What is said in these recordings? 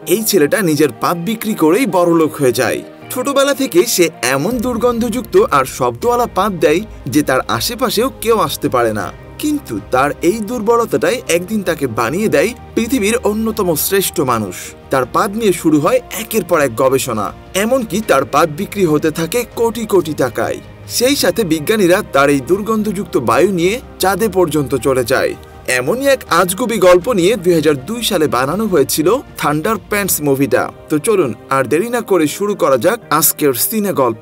এই ছেলেটা নিজের পাপ বিক্রি করেই বড়লোক হয়ে যায়। ছোটবেলা থেকে সে এমন দুর্গন্ধযুক্ত আর শব্দওয়ালা পাত দেয় যে তার আশেপাশেও কেউ আসতে পারে না। কিন্তু তার এই দুর্বলতাটাই একদিন তাকে বানিয়ে দেয় পৃথিবীর অন্যতম শ্রেষ্ঠ মানুষ। তার পাত নিয়ে শুরু হয় একের পর এক গবেষণা, এমনকি তার পাত বিক্রি হতে থাকে কোটি কোটি টাকায়। সেই সাথে বিজ্ঞানীরা তার এই দুর্গন্ধযুক্ত বায়ু নিয়ে চাঁদে পর্যন্ত চলে যায়। এমনই এক আজগুবি গল্প নিয়ে 2002 সালে বানানো হয়েছিল থান্ডার প্যান্টস মুভিটা। তো চলুন আর দেরি না করে শুরু করা যাক আজকের সিনে গল্প।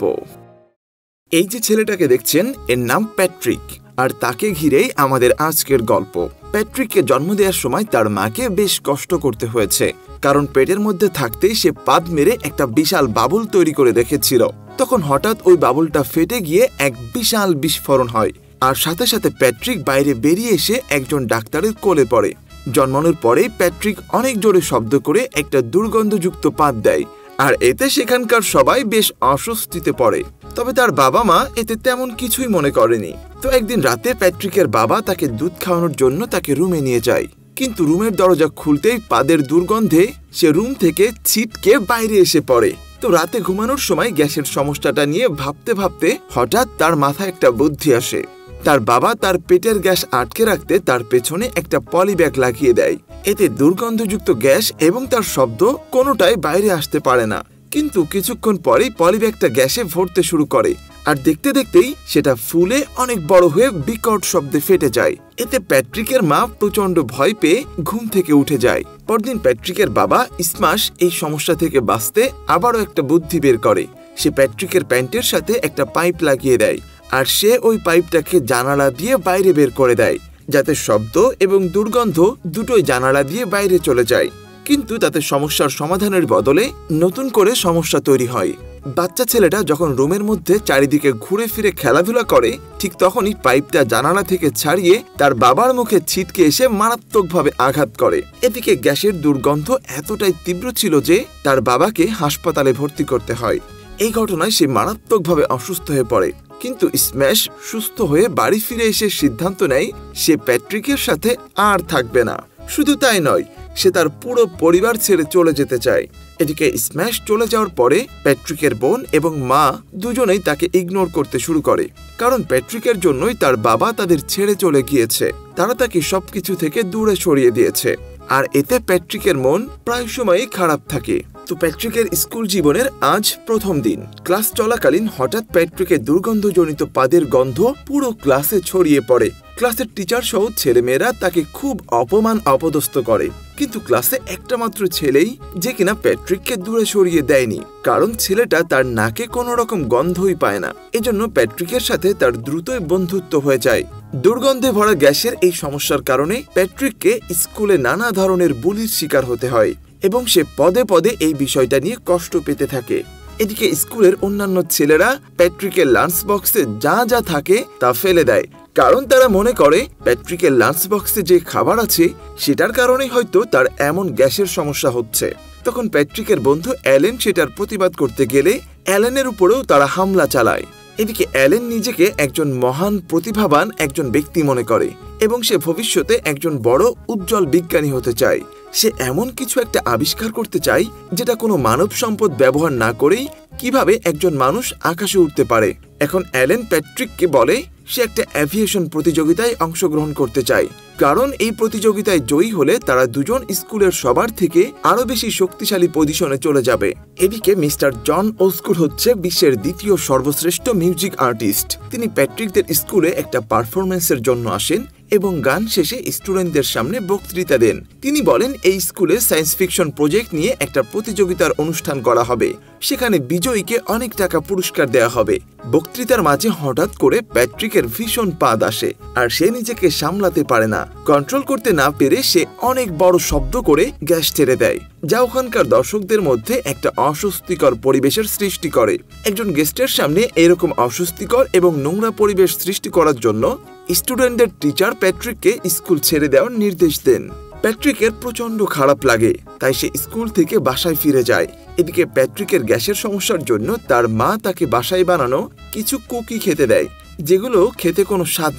এই যে ছেলেটাকে দেখছেন এর নাম প্যাট্রিক, আর তাকে ঘিরেই আমাদের আজকের গল্প। প্যাট্রিককে জন্ম দেওয়ার সময় তার মাকে বেশ কষ্ট করতে হয়েছে, কারণ পেটের মধ্যে থাকতেই সে পাদ মেরে একটা বিশাল বাবুল তৈরি করে রেখেছিল। তখন হঠাৎ ওই বাবুলটা ফেটে গিয়ে এক বিশাল বিস্ফোরণ হয়, আর সাথে সাথে প্যাট্রিক বাইরে বেরিয়ে এসে একজন ডাক্তারের কোলে পড়ে। জন্মানোর পরেই প্যাট্রিক অনেক জোরে শব্দ করে একটা দুর্গন্ধযুক্ত পাত দেয়, আর এতে সেখানকার সবাই বেশ অস্বস্তিতে পড়ে। তবে তার বাবা মা এতে তেমন কিছুই মনে করেনি। তো একদিন রাতে প্যাট্রিকের বাবা তাকে দুধ খাওয়ানোর জন্য তাকে রুমে নিয়ে যায়, কিন্তু রুমের দরজা খুলতেই পাদের দুর্গন্ধে সে রুম থেকে ছিটকে বাইরে এসে পড়ে। তো রাতে ঘুমানোর সময় গ্যাসের সমস্যাটা নিয়ে ভাবতে ভাবতে হঠাৎ তার মাথায় একটা বুদ্ধি আসে। তার বাবা তার পেটের গ্যাস আটকে রাখতে তার পেছনে একটা পলিব্যাগ লাগিয়ে দেয়। এতে দুর্গন্ধযুক্ত গ্যাস এবং তার শব্দ কোনোটাই বাইরে আসতে পারে না। কিন্তু কিছুক্ষণ পরেই পলিব্যাগটা গ্যাসে ভরতে শুরু করে, আর দেখতে দেখতেই সেটা ফুলে অনেক বড় হয়ে বিকট শব্দে ফেটে যায়। এতে প্যাট্রিকের মা প্রচন্ড ভয় পেয়ে ঘুম থেকে উঠে যায়। পরদিন প্যাট্রিকের বাবা স্মাশ এই সমস্যা থেকে বাঁচতে আবারও একটা বুদ্ধি বের করে। সে প্যাট্রিকের প্যান্টের সাথে একটা পাইপ লাগিয়ে দেয়, আর সে ওই পাইপটাকে জানালা দিয়ে বাইরে বের করে দেয়, যাতে শব্দ এবং দুর্গন্ধ দুটোই জানালা দিয়ে বাইরে চলে যায়। কিন্তু তাতে সমস্যার সমাধানের বদলে নতুন করে সমস্যা তৈরি হয়। বাচ্চা ছেলেটা যখন রুমের মধ্যে চারিদিকে ঘুরে ফিরে খেলাধুলা করে, ঠিক তখনই পাইপটা জানালা থেকে ছাড়িয়ে তার বাবার মুখে ছিটকে এসে মারাত্মকভাবে আঘাত করে। এদিকে গ্যাসের দুর্গন্ধ এতটাই তীব্র ছিল যে তার বাবাকে হাসপাতালে ভর্তি করতে হয়। এই ঘটনায় সে মারাত্মকভাবে অসুস্থ হয়ে পড়ে। কিন্তু স্ম্যাশ সুস্থ হয়ে বাড়ি ফিরে এসে সিদ্ধান্ত নেয় সে প্যাট্রিকের সাথে আর থাকবে না। শুধু তাই নয়, সে তার পুরো পরিবার ছেড়ে চলে যেতে চায়। এদিকে স্ম্যাশ চলে যাওয়ার পরে প্যাট্রিকের বোন এবং মা দুজনেই তাকে ইগনোর করতে শুরু করে, কারণ প্যাট্রিকের জন্যই তার বাবা তাদের ছেড়ে চলে গিয়েছে। তারা তাকে সবকিছু থেকে দূরে সরিয়ে দিয়েছে, আর এতে প্যাট্রিকের মন প্রায় সময়ই খারাপ থাকে। তো প্যাট্রিকের স্কুল জীবনের আজ প্রথম দিন। ক্লাস চলাকালীন হঠাৎ প্যাট্রিকের দুর্গন্ধজনিত পাদের গন্ধ পুরো ক্লাসে ছড়িয়ে পড়ে। ক্লাসের টিচার সহ ছেলেমেয়েরা তাকে খুব অপমান অপদস্থ করে, কিন্তু ক্লাসে একটা মাত্র ছেলেই যে কিনা প্যাট্রিককে দূরে সরিয়ে দেয়নি, কারণ ছেলেটা তার নাকে কোনো রকম গন্ধই পায় না। এজন্য প্যাট্রিকের সাথে তার দ্রুতই বন্ধুত্ব হয়ে যায়। দুর্গন্ধে ভরা গ্যাসের এই সমস্যার কারণে প্যাট্রিককে স্কুলে নানা ধরনের বুলির শিকার হতে হয়, এবং সে পদে পদে এই বিষয়টা নিয়ে কষ্ট পেতে থাকে। এদিকে স্কুলের অন্যান্য ছেলেরা প্যাট্রিকের লাঞ্চ বক্সে যা যা থাকে তা ফেলে দেয়, কারণ তারা মনে করে প্যাট্রিকের লাঞ্চ বক্সে যে খাবার আছে সেটার কারণেই হয়তো তার এমন গ্যাসের সমস্যা হচ্ছে। তখন প্যাট্রিকের বন্ধু অ্যালেন সেটার প্রতিবাদ করতে গেলে অ্যালেনের উপরেও তারা হামলা চালায়। এদিকে অ্যালেন নিজেকে একজন মহান প্রতিভাবান একজন ব্যক্তি মনে করে, এবং সে ভবিষ্যতে একজন বড় উজ্জ্বল বিজ্ঞানী হতে চায়। সে এমন কিছু একটা আবিষ্কার করতে চায় যেটা কোনো মানব সম্পদ ব্যবহার না করেই কিভাবে একজন মানুষ আকাশে উঠতে পারে। এখন অ্যালেন প্যাট্রিককে বলে সে একটা অ্যাভিয়েশন প্রতিযোগিতায় অংশগ্রহণ করতে চায়, কারণ এই প্রতিযোগিতায় জয়ী হলে তারা দুজন স্কুলের সবার থেকে আরো বেশি শক্তিশালী পজিশনে চলে যাবে। এদিকে মিস্টার জন ওসগুড হচ্ছে বিশ্বের দ্বিতীয় সর্বশ্রেষ্ঠ মিউজিক আর্টিস্ট। তিনি প্যাট্রিকদের স্কুলে একটা পারফরমেন্সের জন্য আসেন এবং গান শেষে স্টুডেন্টদের সামনে বক্তৃতা দেন। তিনি বলেন এই স্কুলে সায়েন্স ফিকশন প্রজেক্ট নিয়ে একটা প্রতিযোগিতার অনুষ্ঠান করা হবে, সেখানে বিজয়ীকে অনেক টাকা পুরস্কার দেওয়া হবে। বক্তৃতার মাঝে হঠাৎ করে প্যাট্রিকের ভীষণ পাদ আসে, আর সে নিজেকে সামলাতে পারে না। কন্ট্রোল করতে না পেরে সে অনেক বড় শব্দ করে গ্যাস ছেড়ে দেয়, যা ওখানকার দর্শকদের মধ্যে একটা অস্বস্তিকর পরিবেশের সৃষ্টি করে। একজন গেস্টের সামনে এরকম অস্বস্তিকর এবং নোংরা পরিবেশ সৃষ্টি করার জন্য স্টুডেন্টদের টিচার প্যাট্রিককে স্কুল ছেড়ে দেওয়ার নির্দেশ দেন। প্যাট্রিকের প্রচন্ড খারাপ লাগে, তাই সে স্কুল থেকে বাসায় ফিরে যায়। এদিকে প্যাট্রিকের গ্যাসের সমস্যার জন্য তার মা তাকে বাসায় বানানো কিছু কুকি খেতে দেয়, যেগুলো খেতে কোনো স্বাদ নেই।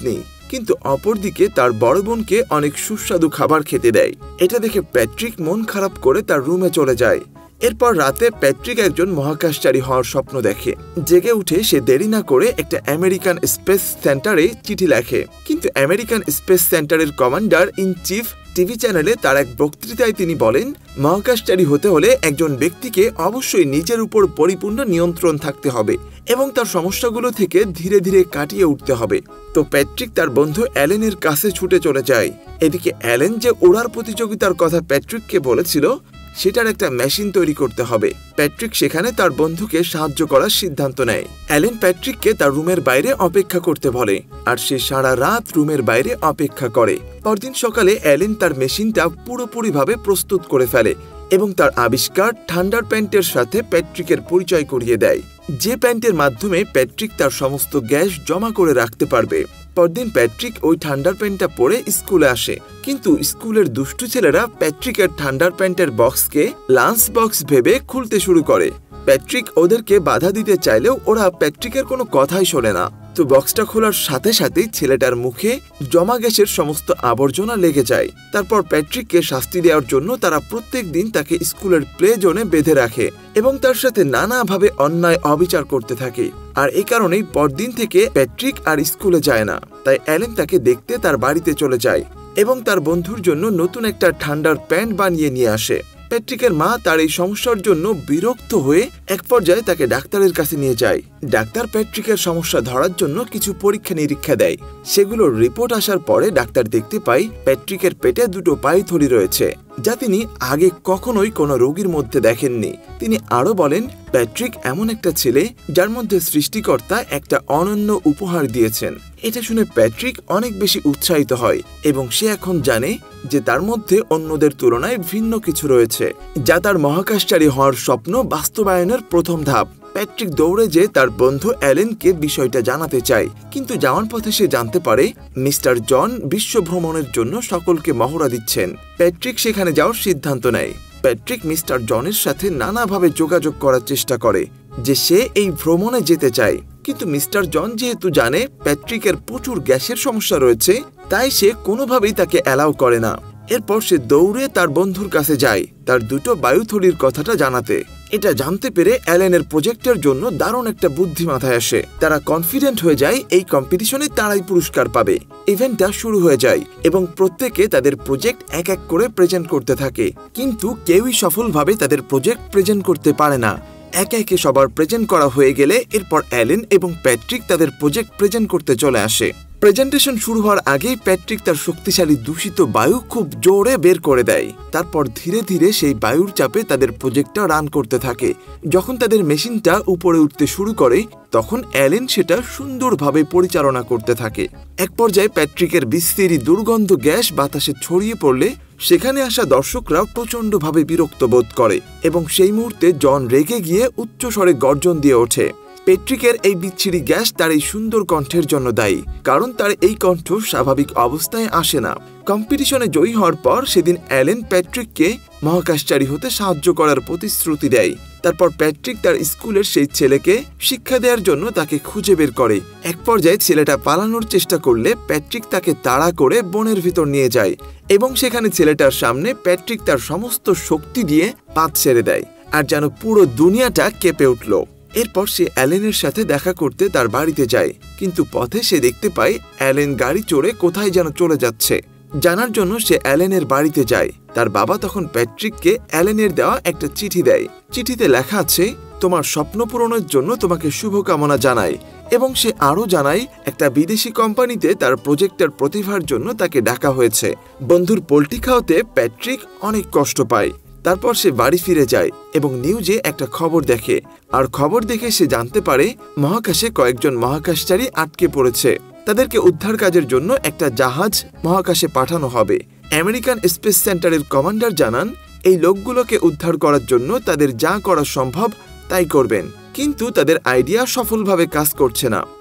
কিন্তু অপরদিকে তার বড় বোনকে অনেক সুস্বাদু খাবার খেতে দেয়। এটা দেখে প্যাট্রিক মন খারাপ করে তার রুমে চলে যায়। এরপর রাতে প্যাট্রিক একজন মহাকাশচারী হওয়ার স্বপ্ন দেখে। জেগে উঠে সে দেরি না করে একটা আমেরিকান স্পেস সেন্টারে চিঠি লেখে। কিন্তু আমেরিকান স্পেস সেন্টারের কমান্ডার ইন চিফ টিভি চ্যানেলে তার এক বক্তৃতায় তিনি বলেন, মহাকাশচারী হতে হলে একজন ব্যক্তিকে অবশ্যই নিজের উপর পরিপূর্ণ নিয়ন্ত্রণ থাকতে হবে এবং তার সমস্যাগুলো থেকে ধীরে ধীরে কাটিয়ে উঠতে হবে। তো প্যাট্রিক তার বন্ধু অ্যালেনের কাছে ছুটে চলে যায়। এদিকে অ্যালেন যে ওড়ার প্রতিযোগিতার কথা প্যাট্রিককে বলেছিল সেটার একটা মেশিন তৈরি করতে হবে। প্যাট্রিক সেখানে তার বন্ধুকে সাহায্য করার সিদ্ধান্ত নেয়। অ্যালেন প্যাট্রিককে তার রুমের বাইরে অপেক্ষা করতে বলে আর সে সারা রাত রুমের বাইরে অপেক্ষা করে। পরদিন সকালে অ্যালেন তার মেশিনটা পুরোপুরিভাবে প্রস্তুত করে ফেলে এবং তার আবিষ্কার ঠান্ডার প্যান্টের সাথে প্যাট্রিকের পরিচয় করিয়ে দেয়, যে প্যান্টের মাধ্যমে প্যাট্রিক তার সমস্ত গ্যাস জমা করে রাখতে পারবে। পরদিন প্যাট্রিক ওই ঠান্ডার প্যান্টটা পরে স্কুলে আসে, কিন্তু স্কুলের দুষ্টু ছেলেরা প্যাট্রিকের ঠান্ডার প্যান্টের বক্সকে লাঞ্চ বক্স ভেবে খুলতে শুরু করে। প্যাট্রিক ওদেরকে বাধা দিতে চাইলেও ওরা প্যাট্রিকের কোনো কথাই শোনে না। তো বক্সটা খোলার সাথে সাথেই ছেলেটার মুখে জমা গ্যাসের সমস্ত আবর্জনা লেগে যায়। তারপর প্যাট্রিককে শাস্তি দেওয়ার জন্য তারা প্রত্যেক দিন তাকে স্কুলের প্লে জোনে বেঁধে রাখে এবং তার সাথে নানাভাবে অন্যায় অবিচার করতে থাকে। আর এই কারণেই পরদিন থেকে প্যাট্রিক আর স্কুলে যায় না। তাই অ্যালেন তাকে দেখতে তার বাড়িতে চলে যায় এবং তার বন্ধুর জন্য নতুন একটা ঠান্ডার প্যান্ট বানিয়ে নিয়ে আসে। প্যাট্রিকের মা তার এই সমস্যার জন্য বিরক্ত হয়ে এক পর্যায়ে তাকে ডাক্তারের কাছে নিয়ে যায়। ডাক্তার প্যাট্রিকের সমস্যা ধরার জন্য কিছু পরীক্ষা নিরীক্ষা দেয়। সেগুলোর রিপোর্ট আসার পরে ডাক্তার দেখতে পায় প্যাট্রিকের পেটে দুটো পাইথলি রয়েছে, যা তিনি আগে কখনোই কোনো রোগীর মধ্যে দেখেননি। তিনি আরো বলেন, প্যাট্রিক এমন একটা ছেলে যার মধ্যে সৃষ্টিকর্তা একটা অনন্য উপহার দিয়েছেন। এটা শুনে প্যাট্রিক অনেক বেশি উৎসাহিত হয় এবং সে এখন জানে যে তার মধ্যে অন্যদের তুলনায় ভিন্ন কিছু রয়েছে, যা তার মহাকাশচারী হওয়ার স্বপ্ন বাস্তবায়নের প্রথম ধাপ। প্যাট্রিক দৌড়ে যে তার বন্ধু অ্যালেনকে বিষয়টা জানাতে চায়, কিন্তু যাওয়ার পথে সে জানতে পারে মিস্টার জন বিশ্ব ভ্রমণের জন্য সকলকে মহড়া দিচ্ছেন। প্যাট্রিক সেখানে যাওয়ার সিদ্ধান্ত নেয়। প্যাট্রিক মিস্টার জনের সাথে নানাভাবে যোগাযোগ করার চেষ্টা করে যে সে এই ভ্রমণে যেতে চায়, কিন্তু মিস্টার জন যেহেতু জানে প্যাট্রিকের প্রচুর গ্যাসের সমস্যা রয়েছে, তাই সে কোনোভাবেই তাকে অ্যালাউ করে না। এরপর সে দৌড়ে তার বন্ধুর কাছে যায় তার দুটো বায়ুথলির কথাটা জানাতে। এটা জানতে পেরে অ্যালেনের প্রজেক্টের জন্য দারুণ একটা বুদ্ধি মাথায় আসে। তারা কনফিডেন্ট হয়ে যায় এই কম্পিটিশনে তারাই পুরস্কার পাবে। ইভেন্টটা শুরু হয়ে যায় এবং প্রত্যেকে তাদের প্রজেক্ট এক এক করে প্রেজেন্ট করতে থাকে, কিন্তু কেউই সফলভাবে তাদের প্রজেক্ট প্রেজেন্ট করতে পারে না। একে একে সবার প্রেজেন্ট করা হয়ে গেলে এরপর অ্যালেন এবং প্যাট্রিক তাদের প্রজেক্ট প্রেজেন্ট করতে চলে আসে। প্রেজেন্টেশন শুরু হওয়ার আগেই প্যাট্রিক তার শক্তিশালী দূষিত বায়ু খুব জোরে বের করে দেয়। তারপর ধীরে ধীরে সেই বায়ুর চাপে তাদের প্রজেক্টটা রান করতে থাকে। যখন তাদের মেশিনটা উপরে উঠতে শুরু করে তখন অ্যালেন সেটা সুন্দরভাবে পরিচালনা করতে থাকে। এক পর্যায়ে প্যাট্রিকের বিশ্রী দুর্গন্ধ গ্যাস বাতাসে ছড়িয়ে পড়লে সেখানে আসা দর্শকরা প্রচণ্ডভাবে বিরক্ত বোধ করে এবং সেই মুহূর্তে জন রেগে গিয়ে উচ্চস্বরে গর্জন দিয়ে ওঠে। প্যাট্রিকের এই বিচ্ছিরি গ্যাস তার এই সুন্দর কণ্ঠের জন্য দায়ী, কারণ তার এই কণ্ঠ স্বাভাবিক অবস্থায় আসে না। কম্পিটিশনে জয়ী হওয়ার পর সেদিন অ্যালেন প্যাট্রিককে মহাকাশচারী হতে সাহায্য করার প্রতিশ্রুতি দেয়। তারপর প্যাট্রিক তার স্কুলের সেই ছেলেকে শিক্ষা দেওয়ার জন্য তাকে খুঁজে বের করে। এক পর্যায়ে ছেলেটা পালানোর চেষ্টা করলে প্যাট্রিক তাকে তাড়া করে বনের ভিতর নিয়ে যায় এবং সেখানে ছেলেটার সামনে প্যাট্রিক তার সমস্ত শক্তি দিয়ে পাত ছেড়ে দেয়, আর যেন পুরো দুনিয়াটা কেঁপে উঠল। এরপর সে অ্যালেনের সাথে দেখা করতে তার বাড়িতে যায়, কিন্তু পথে সে দেখতে পায় অ্যালেন গাড়ি চড়ে কোথায় যেন চলে যাচ্ছে। জানার জন্য সে অ্যালেনের বাড়িতে যায়। তার বাবা তখন প্যাট্রিককে অ্যালেনের দেওয়া একটা চিঠি দেয়। চিঠিতে লেখা আছে, তোমার স্বপ্ন পূরণের জন্য তোমাকে শুভকামনা জানাই, এবং সে আরও জানায় একটা বিদেশি কোম্পানিতে তার প্রজেক্টের প্রতিভার জন্য তাকে ডাকা হয়েছে। বন্ধুর পোল্ট্রি খাওয়াতে প্যাট্রিক অনেক কষ্ট পায়। তারপর সে বাড়ি ফিরে যায় এবং নিউজে একটা খবর দেখে, আর খবর দেখে সে জানতে পারে মহাকাশে কয়েকজন মহাকাশচারী আটকে পড়েছে। তাদেরকে উদ্ধার কাজের জন্য একটা জাহাজ মহাকাশে পাঠানো হবে। আমেরিকান স্পেস সেন্টারের কমান্ডার জানান এই লোকগুলোকে উদ্ধার করার জন্য তাদের যা করা সম্ভব তাই করবেন, কিন্তু তাদের আইডিয়া সফলভাবে কাজ করছে না।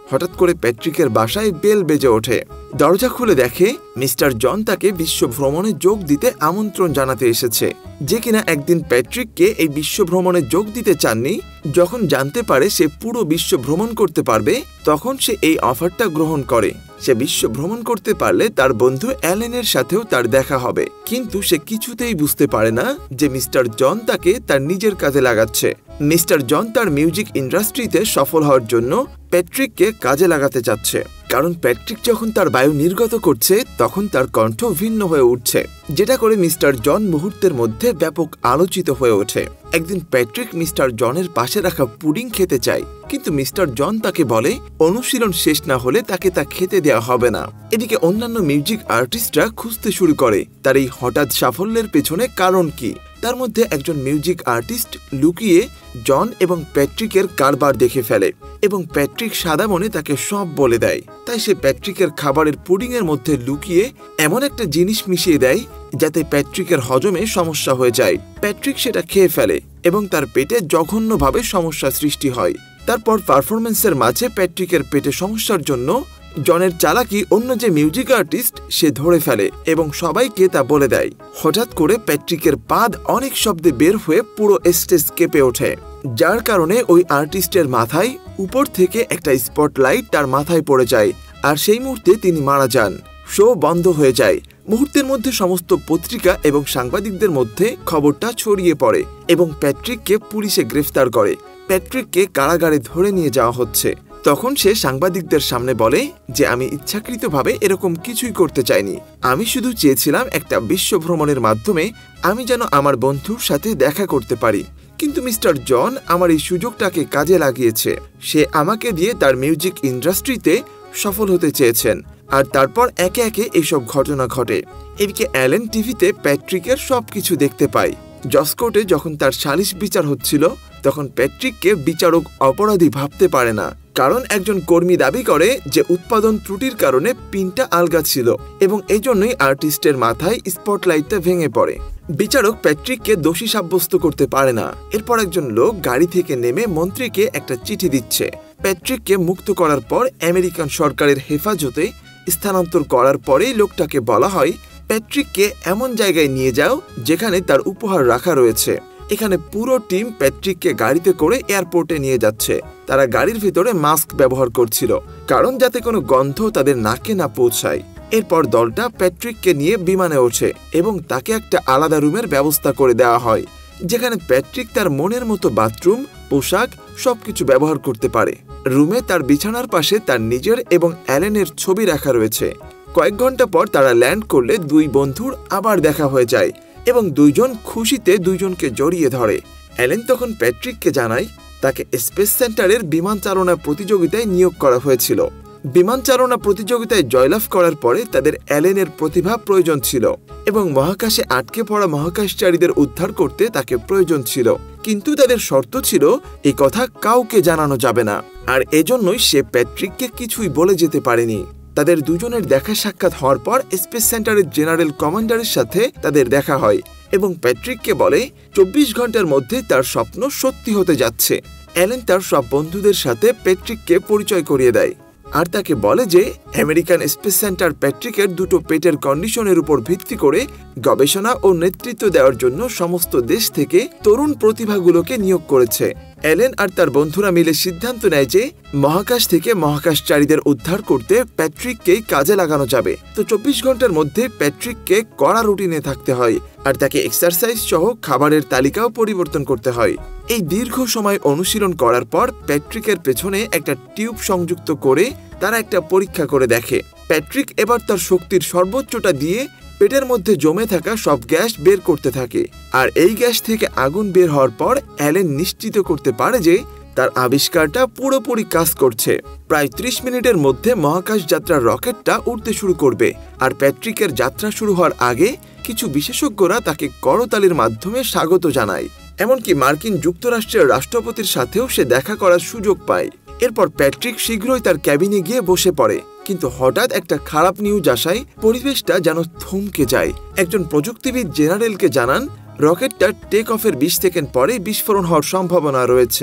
হঠাৎ করে প্যাট্রিকের বাসায় বেল বেজে ওঠে। দরজা খুলে দেখে মিস্টার জন তাকে বিশ্ব ভ্রমণে যোগ দিতে আমন্ত্রণ জানাতে এসেছে, যে কিনা একদিন প্যাট্রিককে এই বিশ্ব ভ্রমণে যোগ দিতে চাননি। যখন জানতে পারে সে পুরো বিশ্ব ভ্রমণ করতে পারবে, তখন সে এই অফারটা গ্রহণ করে। সে বিশ্ব ভ্রমণ করতে পারলে তার বন্ধু অ্যালেনের সাথেও তার দেখা হবে, কিন্তু সে কিছুতেই বুঝতে পারে না যে মিস্টার জন তাকে তার নিজের কাজে লাগাচ্ছে। মিস্টার জন তার মিউজিক ইন্ডাস্ট্রিতে সফল হওয়ার জন্য প্যাট্রিককে কাজে লাগাতে চাচ্ছে, কারণ প্যাট্রিক যখন তার বায়ু নির্গত করছে তখন তার কণ্ঠ ভিন্ন হয়ে উঠছে, যেটা করে মিস্টার জন মুহূর্তের মধ্যে ব্যাপক আলোচিত হয়ে ওঠে। একদিন প্যাট্রিক মিস্টার জনের পাশে রাখা পুডিং খেতে চায়, কিন্তু মিস্টার জন তাকে বলে অনুশীলন শেষ না হলে তাকে তা খেতে দেওয়া হবে না। এদিকে অন্যান্য মিউজিক আর্টিস্টরা খুঁজতে শুরু করে তার এই হঠাৎ সাফল্যের পেছনে কারণ কি। তার মধ্যে একজন মিউজিক আর্টিস্ট লুকিয়ে জন এবং প্যাট্রিকের কারবার দেখে ফেলে এবং প্যাট্রিক সাদা মনে তাকে সব বলে দেয়। তাই সে প্যাট্রিকের খাবারের পুডিং এর মধ্যে লুকিয়ে এমন একটা জিনিস মিশিয়ে দেয় যাতে প্যাট্রিকের হজমে সমস্যা হয়ে যায়। প্যাট্রিক সেটা খেয়ে ফেলে এবং তার পেটে জঘন্যভাবে সমস্যা সৃষ্টি হয়। তারপর পারফরমেন্সের মাঝে প্যাট্রিকের পেটে সমস্যার জন্য জনের চালাকি অন্য যে মিউজিক আর্টিস্ট সে ধরে ফেলে এবং সবাইকে তা বলে দেয়। হঠাৎ করে প্যাট্রিকের পাদ অনেক শব্দে বের হয়ে পুরো স্টেজ কেঁপে ওঠে, যার কারণে ওই আর্টিস্টের মাথায় উপর থেকে একটা স্পটলাইট তার মাথায় পড়ে যায়, আর সেই মুহূর্তে তিনি মারা যান। শো বন্ধ হয়ে যায়। মুহূর্তের মধ্যে সমস্ত পত্রিকা এবং সাংবাদিকদের মধ্যে খবরটা ছড়িয়ে পড়ে এবং প্যাট্রিককে পুলিশে গ্রেফতার করে। প্যাট্রিককে কারাগারে ধরে নিয়ে যাওয়া হচ্ছে। তখন সে সাংবাদিকদের সামনে বলে যে আমি ইচ্ছাকৃতভাবে এরকম কিছুই করতে চাইনি, আমি শুধু চেয়েছিলাম একটা বিশ্ব ভ্রমণের মাধ্যমে আমি যেন আমার বন্ধুর সাথে দেখা করতে পারি, কিন্তু মিস্টার জন আমার এই সুযোগটাকে কাজে লাগিয়েছে। সে আমাকে দিয়ে তার মিউজিক ইন্ডাস্ট্রিতে সফল হতে চেয়েছেন, আর তারপর একে একে এইসব ঘটনা ঘটে। এদিকে অ্যালেন টিভিতে প্যাট্রিকের সবকিছু দেখতে পায়। জজ কোর্টে যখন তার সালিশ বিচার হচ্ছিল তখন প্যাট্রিককে বিচারক অপরাধী ভাবতে পারে না, কারণ একজন কর্মী দাবি করে যে উৎপাদন ত্রুটির কারণে পিনটা আলগা ছিল এবং এই জন্যই আর্টিস্টের মাথায় স্পটলাইটটা ভেঙে পড়ে। বিচারক প্যাট্রিককে দোষী সাব্যস্ত করতে পারে না। এরপর একজন লোক গাড়ি থেকে নেমে মন্ত্রীকে একটা চিঠি দিচ্ছে। প্যাট্রিককে মুক্ত করার পর আমেরিকান সরকারের হেফাজতে স্থানান্তর করার পরেই লোকটাকে বলা হয় প্যাট্রিককে এমন জায়গায় নিয়ে যাও যেখানে তার উপহার রাখা রয়েছে। এখানে পুরো টিম প্যাট্রিককে গাড়িতে করে এয়ারপোর্টে নিয়ে যাচ্ছে। তারা গাড়ির ভিতরে মাস্ক ব্যবহার করছিল, কারণ যাতে কোনো গন্ধ তাদের নাকে না পৌঁছায়। এরপর দলটা প্যাট্রিককে নিয়ে বিমানে ওঠে এবং তাকে একটা আলাদা রুমের ব্যবস্থা করে দেওয়া হয়, যেখানে প্যাট্রিক তার মনের মতো বাথরুম, পোশাক সবকিছু ব্যবহার করতে পারে। রুমে তার বিছানার পাশে তার নিজের এবং অ্যালেনের ছবি রাখা রয়েছে। কয়েক ঘন্টা পর তারা ল্যান্ড করলে দুই বন্ধুর আবার দেখা হয়ে যায় এবং দুইজন খুশিতে দুইজনকে জড়িয়ে ধরে। অ্যালেন তখন প্যাট্রিককে জানায় তাকে স্পেস সেন্টারের বিমান চালনা প্রতিযোগিতায় নিয়োগ করা হয়েছিল। বিমান চালনা প্রতিযোগিতায় জয়লাভ করার পরে তাদের অ্যালেনের প্রতিভা প্রয়োজন ছিল এবং মহাকাশে আটকে পড়া মহাকাশচারীদের উদ্ধার করতে তাকে প্রয়োজন ছিল, কিন্তু তাদের শর্ত ছিল এই কথা কাউকে জানানো যাবে না, আর এজন্যই সে প্যাট্রিককে কিছুই বলে যেতে পারেনি। তাদের দুজনের দেখা সাক্ষাৎ হওয়ার পর স্পেস সেন্টারের জেনারেল কমান্ডারের সাথে তাদের দেখা হয় এবং প্যাট্রিককে বলে 24 ঘন্টার মধ্যে তার স্বপ্ন সত্যি হতে যাচ্ছে। অ্যালেন তার সব বন্ধুদের সাথে প্যাট্রিককে পরিচয় করিয়ে দেয় আর তাকে বলে যে আমেরিকান স্পেস সেন্টার প্যাট্রিকের দুটো পেটের কন্ডিশনের উপর ভিত্তি করে গবেষণা ও নেতৃত্ব দেওয়ার জন্য সমস্ত দেশ থেকে তরুণ প্রতিভাগুলোকে নিয়োগ করেছে। অ্যালেন আর তার বন্ধুরা মিলে সিদ্ধান্ত নেয় যে মহাকাশ থেকে মহাকাশচারীদের উদ্ধার করতে প্যাট্রিককেই কাজে লাগানো যাবে। তো 24 ঘন্টার মধ্যে প্যাট্রিককে কড়া রুটিনে থাকতে হয় আর তাকে এক্সারসাইজ সহ খাবারের তালিকাও পরিবর্তন করতে হয়। এই দীর্ঘ সময় অনুশীলন করার পর প্যাট্রিকের পেছনে একটা টিউব সংযুক্ত করে তারা একটা পরীক্ষা করে দেখে। প্যাট্রিক এবার তার শক্তির সর্বোচ্চটা দিয়ে পেটের মধ্যে জমে থাকা সব গ্যাস বের করতে থাকে, আর এই গ্যাস থেকে আগুন বের হওয়ার পর অ্যালেন নিশ্চিত করতে পারে যে তার আবিষ্কারটা পুরোপুরি কাজ করছে। প্রায় 30 মিনিটের মধ্যে মহাকাশ যাত্রার রকেটটা উড়তে শুরু করবে, আর প্যাট্রিকের যাত্রা শুরু হওয়ার আগে কিছু বিশেষজ্ঞরা তাকে করতালির মাধ্যমে স্বাগত জানায়। এমনকি মার্কিন যুক্তরাষ্ট্রের রাষ্ট্রপতির সাথেও সে দেখা করার সুযোগ পায়। এরপর প্যাট্রিক শীঘ্রই তার ক্যাবিনে গিয়ে বসে পড়ে, কিন্তু হঠাৎ একটা খারাপ নিউজ আসায় পরিবেশটা যেন থমকে যায়। একজন প্রযুক্তিবিদ জেনারেলকে জানান রকেটটা টেক অফের 20 সেকেন্ড পরে বিস্ফোরণ হওয়ার সম্ভাবনা রয়েছে।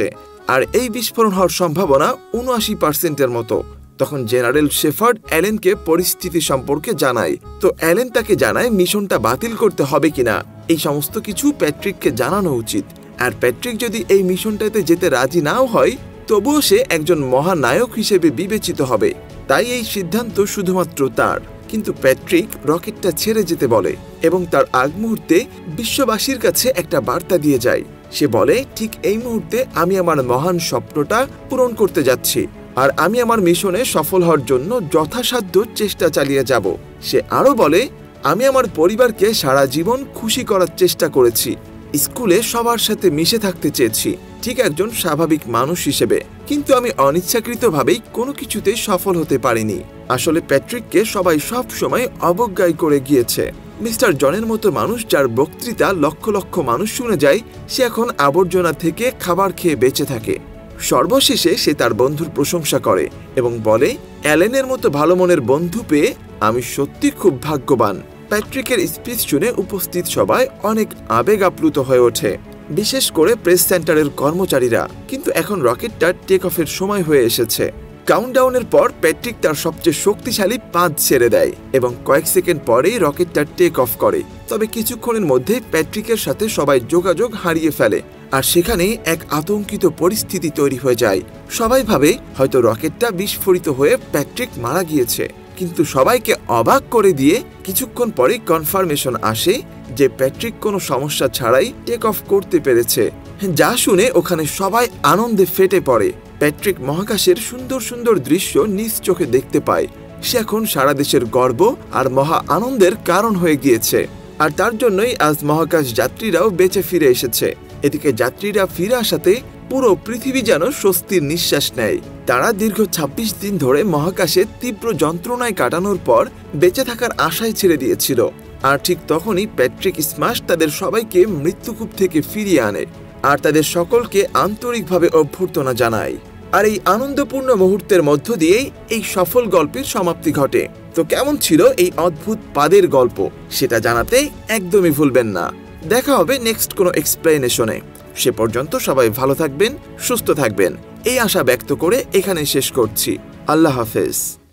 আর এই বিস্ফোরণ হওয়ার সম্ভাবনা ৭৯%-এর মতো। তখন জেনারেল শেফার্ড অ্যালেনকে পরিস্থিতি সম্পর্কে জানায়। তো অ্যালেন তাকে জানায় মিশনটা বাতিল করতে হবে কিনা। এই সমস্ত কিছু প্যাট্রিককে জানানো উচিত। আর প্যাট্রিক যদি এই মিশনটাতে যেতে রাজি নাও হয়, তবুও সে একজন মহানায়ক হিসেবে বিবেচিত হবে। তাই এই সিদ্ধান্ত শুধুমাত্র তার। কিন্তু প্যাট্রিক রকেটটা ছেড়ে যেতে বলে এবং তার আগ মুহূর্তে বিশ্ববাসীর কাছে একটা বার্তা দিয়ে যায়। সে বলে, ঠিক এই মুহূর্তে আমি আমার মহান স্বপ্নটা পূরণ করতে যাচ্ছি, আর আমি আমার মিশনে সফল হওয়ার জন্য যথাসাধ্য চেষ্টা চালিয়ে যাব। সে আরো বলে, আমি আমার পরিবারকে সারা জীবন খুশি করার চেষ্টা করেছি, স্কুলে সবার সাথে মিশে থাকতে চেয়েছি, ঠিক একজন স্বাভাবিক মানুষ হিসেবে, কিন্তু আমি অনিচ্ছাকৃতভাবেই কোনো কিছুতেই সফল হতে পারিনি। আসলে প্যাট্রিককে সবাই সব সময় অবজ্ঞাই করে গিয়েছে। মিস্টার জনের মতো মানুষ, যার বক্তৃতা লক্ষ লক্ষ মানুষ শুনে যায়, সে এখন আবর্জনা থেকে খাবার খেয়ে বেঁচে থাকে। সর্বশেষে সে তার বন্ধুর প্রশংসা করে এবং বলে, অ্যালেনের মতো ভালো মনের বন্ধু পেয়ে আমি সত্যি খুব ভাগ্যবান। প্যাট্রিকের স্পিচ শুনে উপস্থিত সবাই অনেক আবেগ আপ্লুত হয়ে ওঠে, বিশেষ করে প্রেস সেন্টারের কর্মচারীরা। কিন্তু এখন রকেটটা টেক অফের সময় হয়ে এসেছে। কাউন্টডাউনের পর প্যাট্রিক তার সবচেয়ে শক্তিশালী পাঁচ ছেড়ে দেয় এবং কয়েক সেকেন্ড পরেই রকেটটা টেক অফ করে। তবে কিছুক্ষণের মধ্যে প্যাট্রিকের সাথে সবাই যোগাযোগ হারিয়ে ফেলে, আর সেখানে এক আতঙ্কিত পরিস্থিতি তৈরি হয়ে যায়। সবাই ভাবে হয়তো রকেটটা বিস্ফোরিত হয়ে প্যাট্রিক মারা গিয়েছে। কিন্তু সবাইকে অবাক করে দিয়ে কিছুক্ষণ পরে কনফার্মেশন আসে যে প্যাট্রিক কোনো সমস্যা ছাড়াই টেক অফ করতে পেরেছে। যা শুনে ওখানে সবাই আনন্দে ফেটে পড়ে। প্যাট্রিক মহাকাশের সুন্দর সুন্দর দৃশ্য নিজ চোখে দেখতে পায়। সে এখন সারা দেশের গর্ব আর মহা আনন্দের কারণ হয়ে গিয়েছে। আর তার জন্যই আজ মহাকাশ যাত্রীরাও বেঁচে ফিরে এসেছে। এদিকে যাত্রীরা ফিরে আসাতে পুরো পৃথিবী যেন স্বস্তির নিঃশ্বাস নেয়। তারা দীর্ঘ ২৬ দিন ধরে মহাকাশে তীব্র যন্ত্রণায় কাটানোর পর বেঁচে থাকার আশায় ছেড়ে দিয়েছিল। আর ঠিক তখনই প্যাট্রিক স্ম্যাশ তাদের সবাইকে মৃত্যুকূপ থেকে ফিরিয়ে আনে আর তাদের সকলকে আন্তরিকভাবে অভ্যর্থনা জানায়। আর এই আনন্দপূর্ণ মুহূর্তের মধ্য দিয়েই এই সফল গল্পের সমাপ্তি ঘটে। তো কেমন ছিল এই অদ্ভুত পাদের গল্প, সেটা জানাতে একদমই ভুলবেন না। দেখা হবে নেক্সট কোনো এক্সপ্লেনেশনে। সে পর্যন্ত সবাই ভালো থাকবেন, সুস্থ থাকবেন, এই আশা ব্যক্ত করে এখানে শেষ করছি। আল্লাহ হাফেজ।